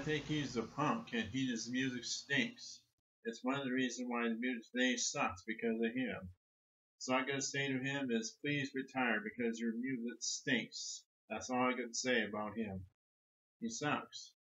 think he's a punk and his music stinks. It's one of the reasons why the music today sucks because of him. So I gotta say to him is please retire because your music stinks. That's all I gotta say about him. He sucks.